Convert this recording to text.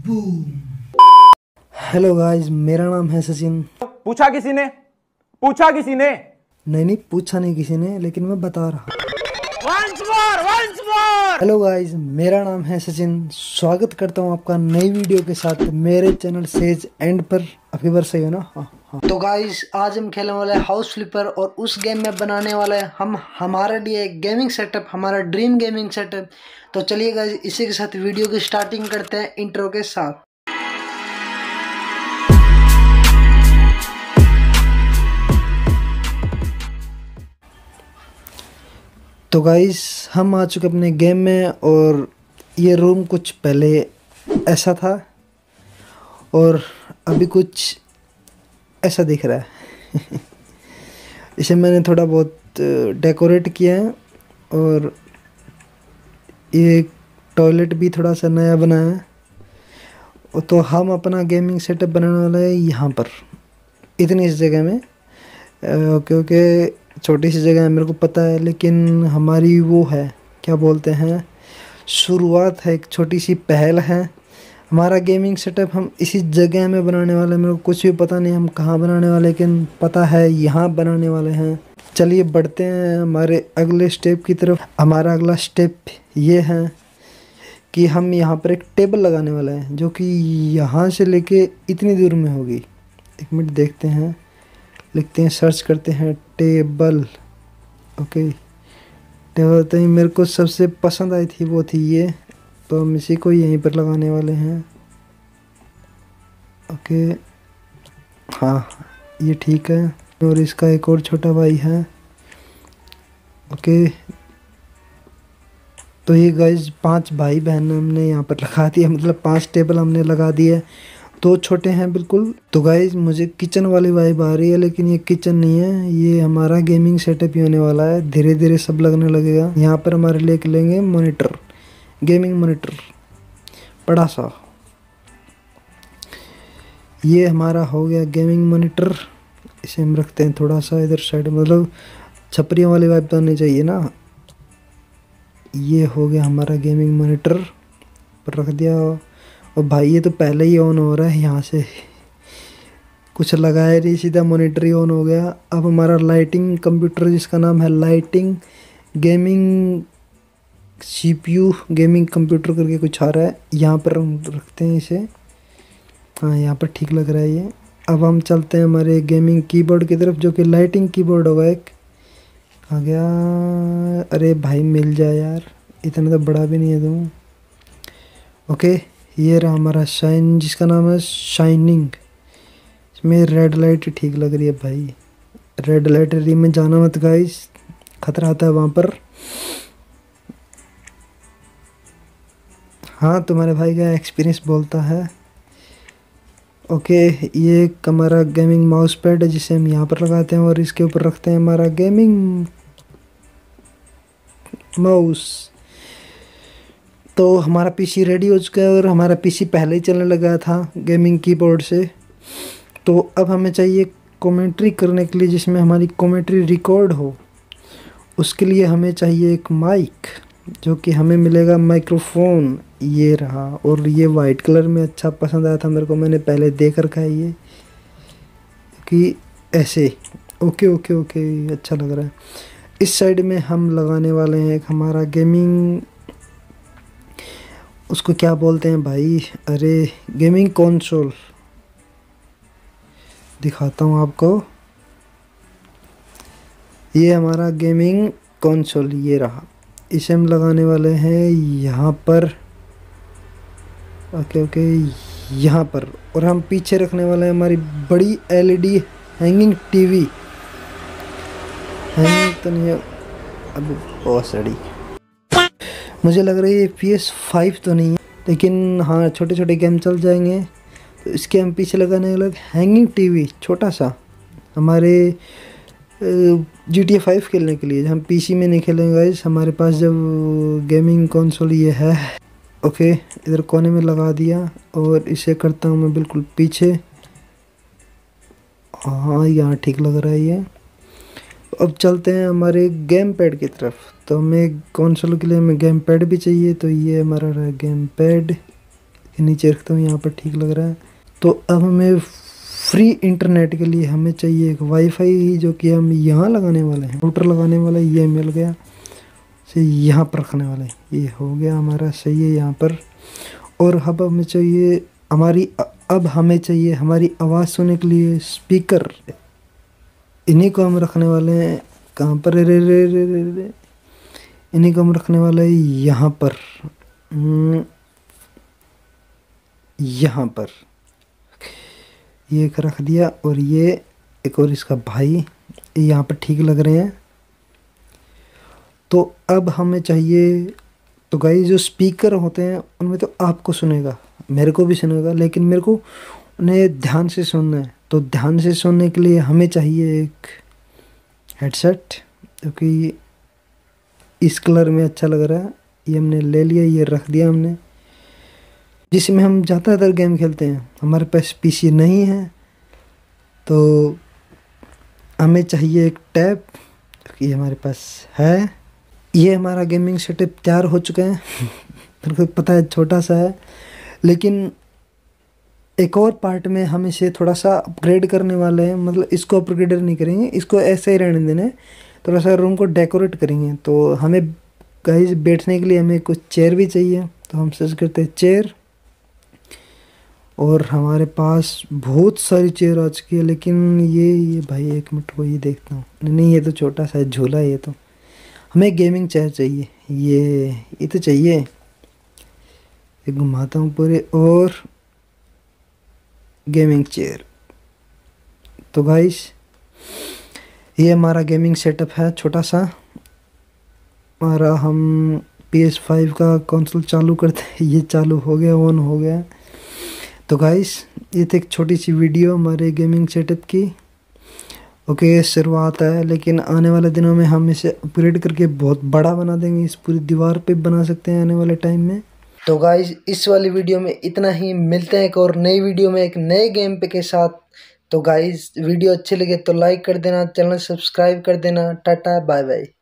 Hello guys, मेरा नाम है सचिन। पूछा किसी ने? पूछा किसी ने? नहीं, पूछा नहीं किसी ने, लेकिन मैं बता रहा हूँ। Once more! हेलो गाइस, मेरा नाम है सचिन। स्वागत करता हूँ आपका नई वीडियो के साथ मेरे चैनल सेज एंड पर। अभी बार सही हो ना? हाँ। तो गाइस, आज हम खेलने वाले हैं हाउस फ्लिपर और उस गेम में बनाने वाले हैं हम हमारे लिए गेमिंग सेटअप, हमारा ड्रीम गेमिंग सेटअप। तो चलिए गाइस, इसी के साथ वीडियो की स्टार्टिंग करते हैं इंट्रो के साथ। तो गाइस, हम आ चुके अपने गेम में और ये रूम कुछ पहले ऐसा था और अभी कुछ ऐसा दिख रहा है। इसे मैंने थोड़ा बहुत डेकोरेट किया है और ये टॉयलेट भी थोड़ा सा नया बनाया है। तो हम अपना गेमिंग सेटअप बनाने वाला है यहाँ पर, इतनी इस जगह में। ओके, छोटी सी जगह है, मेरे को पता है, लेकिन हमारी वो है, क्या बोलते हैं, शुरुआत है, एक छोटी सी पहल है। हमारा गेमिंग सेटअप हम इसी जगह में बनाने वाले हैं। मेरे को कुछ भी पता नहीं हम कहाँ बनाने वाले, लेकिन पता है यहाँ बनाने वाले हैं। चलिए बढ़ते हैं हमारे अगले स्टेप की तरफ। हमारा अगला स्टेप ये है कि हम यहाँ पर एक टेबल लगाने वाले हैं, जो कि यहाँ से लेके इतनी दूर में होगी। एक मिनट देखते हैं, लिखते हैं, सर्च करते हैं टेबल। ओके, टेबल तो ही मेरे को सबसे पसंद आई थी, वो थी ये। तो हम इसी को यहीं पर लगाने वाले हैं। ओके, हाँ, ये ठीक है। और इसका एक और छोटा भाई है। ओके, तो ये गाइस 5 भाई बहन हमने यहाँ पर लगा दिया, मतलब 5 टेबल हमने लगा दिए। 2 छोटे हैं बिल्कुल। तो गाइस, मुझे किचन वाली वाइब आ रही है, लेकिन ये किचन नहीं है, ये हमारा गेमिंग सेटअप ही होने वाला है। धीरे धीरे सब लगने लगेगा। यहाँ पर हमारे लेके लेंगे मॉनिटर, गेमिंग मॉनिटर बड़ा सा। ये हमारा हो गया गेमिंग मॉनिटर। इसे हम रखते हैं थोड़ा सा इधर साइड, मतलब छपरियों वाली वाइब तो आनी चाहिए ना। ये हो गया हमारा गेमिंग मॉनिटर, पर रख दिया। और भाई ये तो पहले ही ऑन हो रहा है, यहाँ से कुछ लगाया नहीं, सीधा मॉनिटर ही ऑन हो गया। अब हमारा लाइटिंग कंप्यूटर, जिसका नाम है lighting gaming CPU gaming computer करके कुछ आ रहा है, यहाँ पर हम रखते हैं इसे। हाँ, यहाँ पर ठीक लग रहा है ये। अब हम चलते हैं हमारे गेमिंग कीबोर्ड की तरफ, जो कि लाइटिंग कीबोर्ड होगा एक। आ गया। अरे भाई मिल जाए यार, इतना तो बड़ा भी नहीं है तुम। ओके, ये रहा हमारा शाइन, जिसका नाम है शाइनिंग। इसमें रेड लाइट ठीक लग रही है भाई। रेड लाइट एरिया में जाना मत गाइस, खतरा आता है वहाँ पर। हाँ, तुम्हारे भाई का एक्सपीरियंस बोलता है। ओके, ये एक हमारा गेमिंग माउस पैड है, जिसे हम यहाँ पर लगाते हैं और इसके ऊपर रखते हैं हमारा गेमिंग माउस। तो हमारा पीसी रेडी हो चुका है और हमारा पीसी पहले ही चलने लगा था गेमिंग कीबोर्ड से। तो अब हमें चाहिए कमेंट्री करने के लिए, जिसमें हमारी कमेंट्री रिकॉर्ड हो। उसके लिए हमें चाहिए एक माइक, जो कि हमें मिलेगा माइक्रोफोन। ये रहा, और ये वाइट कलर में अच्छा पसंद आया था मेरे को, मैंने पहले देख रखा है ये कि ऐसे। ओके ओके ओके, अच्छा लग रहा है। इस साइड में हम लगाने वाले हैं एक हमारा गेमिंग, उसको क्या बोलते हैं भाई, अरे गेमिंग कंसोल। दिखाता हूँ आपको, ये हमारा गेमिंग कंसोल ये रहा। इसे हम लगाने वाले हैं यहाँ पर। ओके ओके, यहाँ पर। और हम पीछे रखने वाले हैं हमारी बड़ी LED हैंगिंग टीवी। हैंगिंग तो नहीं है अभी, बहुत सड़ी। मुझे लग रहा है ये PS5 तो नहीं है, लेकिन हाँ, छोटे छोटे गेम चल जाएंगे। तो इसके हम पीछे लगाने वाले हैंगिंग टीवी, छोटा सा, हमारे GTA 5 खेलने के लिए। हम PC में नहीं खेलेंगे गाइस, हमारे पास जब गेमिंग कंसोल ये है। ओके, इधर कोने में लगा दिया और इसे करता हूँ मैं बिल्कुल पीछे। हाँ, यहाँ ठीक लग रहा है ये। अब चलते हैं हमारे गेम पैड की तरफ। तो हमें कंसोल के लिए हमें गेम पैड भी चाहिए, तो ये हमारा रहा गेम पैड। नीचे रखता हूँ, यहाँ पर ठीक लग रहा है। तो अब हमें फ्री इंटरनेट के लिए हमें चाहिए एक वाईफाई, जो कि हम यहाँ लगाने वाले हैं। राउटर लगाने वाला ये मिल गया, से यहाँ पर रखने वाले, ये हो गया हमारा सही है यहाँ पर। और अब हमें चाहिए हमारी आवाज़ सुनने के लिए स्पीकर। इन्हीं को हम रखने वाले हैं कहाँ पर, रे रे रे रे रे, इन्हीं को हम रखने वाले हैं यहाँ पर, यहाँ पर ये रख दिया। और ये एक और इसका भाई, यहाँ पर ठीक लग रहे हैं। तो अब हमें चाहिए, तो गाइस जो स्पीकर होते हैं उनमें तो आपको सुनेगा, मेरे को भी सुनेगा, लेकिन मेरे को उन्हें ध्यान से सुनना है। तो ध्यान से सुनने के लिए हमें चाहिए एक हेडसेट, क्योंकि इस कलर में अच्छा लग रहा है। ये हमने ले लिया, ये रख दिया हमने, जिसमें हम ज़्यादातर गेम खेलते हैं। हमारे पास पीसी नहीं है, तो हमें चाहिए एक टैब, ये हमारे पास है। ये हमारा गेमिंग सेटअप तैयार हो चुका है। मेरे को पता है छोटा सा है, लेकिन एक और पार्ट में हम इसे थोड़ा सा अपग्रेड करने वाले हैं। मतलब इसको अपग्रेड नहीं करेंगे, इसको ऐसे ही रहने देना है, थोड़ा सा रूम को डेकोरेट करेंगे। तो हमें गाइस बैठने के लिए हमें कुछ चेयर भी चाहिए, तो हम सर्च करते हैं चेयर, और हमारे पास बहुत सारी चेयर आ चुकी है। लेकिन ये भाई एक मिनट को ये देखता हूँ, नहीं ये तो छोटा सा झूला है। ये तो हमें गेमिंग चेयर चाहिए, ये तो चाहिए। ये घुमाता हूँ पूरे, और गेमिंग चेयर। तो गाइस ये हमारा गेमिंग सेटअप है छोटा सा हमारा। हम PS5 का कंसोल चालू करते हैं, ये चालू हो गया, ऑन हो गया। तो गाइस ये तो एक छोटी सी वीडियो हमारे गेमिंग सेटअप की। ओके, शुरुआत है, लेकिन आने वाले दिनों में हम इसे अपग्रेड करके बहुत बड़ा बना देंगे। इस पूरी दीवार पे बना सकते हैं आने वाले टाइम में। तो गाइस इस वाली वीडियो में इतना ही, मिलते हैं एक और नई वीडियो में एक नए गेम पे के साथ। तो गाइस वीडियो अच्छी लगे तो लाइक कर देना, चैनल सब्सक्राइब कर देना। Tata bye bye.